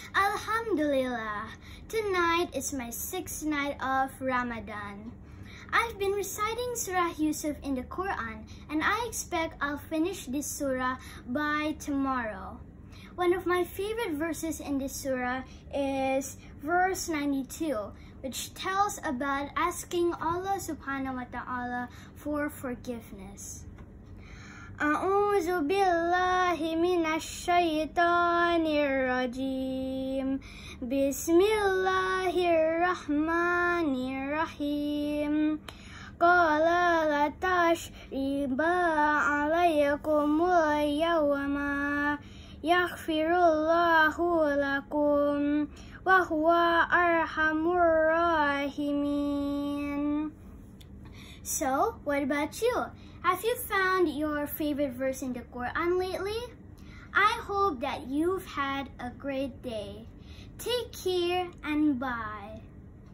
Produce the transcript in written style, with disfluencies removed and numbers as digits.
Alhamdulillah, tonight is my 6th night of Ramadan. I've been reciting Surah Yusuf in the Quran, and I expect I'll finish this surah by tomorrow. One of my favorite verses in this surah is verse 92, which tells about asking Allah subhanahu wa ta'ala for forgiveness. A'udzu billahi minash shaitanir rajim. Bismillahirrahmanirrahim. Qala la tashriba alaykumul yawma yaghfirullahu lakum wa huwa arhamur rahimin. So, what about you? Have you found your favorite verse in the Quran lately? I hope that you've had a great day. Take care and bye.